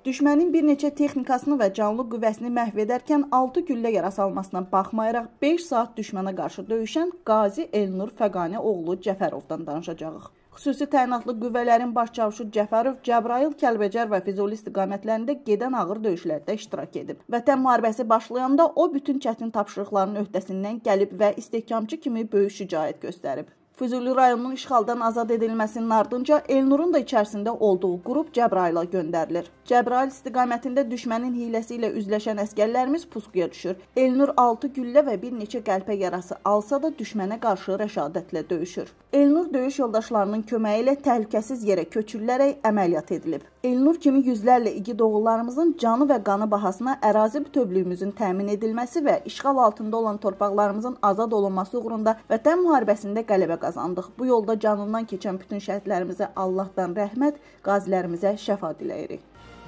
Düşmənin bir neçə texnikasını və canlı qüvvəsini məhv edərkən 6 güllə yarası almasına baxmayaraq 5 saat düşmənə qarşı döyüşən Qazi Elnur Fəqani oğlu Cəfərovdan danışacağıq. Xüsusi təyinatlı qüvvələrin baş çavuşu Cəfərov Cəbrayıl, Kəlbəcər və Füzuli istiqamətlərində gedən ağır döyüşlərdə iştirak edib. Vətən müharibəsi başlayanda o bütün çətin tapşırıqların öhdəsindən gəlib və istehkamçı kimi böyük şücaət göstərib. Füzuli rayonunun işğaldan azad edilməsinin ardınca Elnurun da içərisində olduğu qrup Cəbrayıla göndərilir. Cəbrayıl istiqamətində düşmənin hiləsi ilə üzləşən əskərlərimiz pusquya düşür. Elnur 6 güllə və bir neçə qəlpə yarası alsa da düşmənə qarşı rəşadətlə döyüşür. Elnur döyüş yoldaşlarının köməyi ilə təhlükəsiz yerə köçürülərək əməliyyat edilib. Elnur kimi yüzlərlə igid oğullarımızın canı və qanı bahasına ərazi bütövlüyümüzün təmin edilməsi və işğal altında olan torpaqlarımızın azad olunması uğrunda Vətən müharibəsində qələbə qazandıq. Bu yolda canından keçən bütün şəhidlərimizə Allahdan rəhmət, qazilərimizə şəfa diləyirik.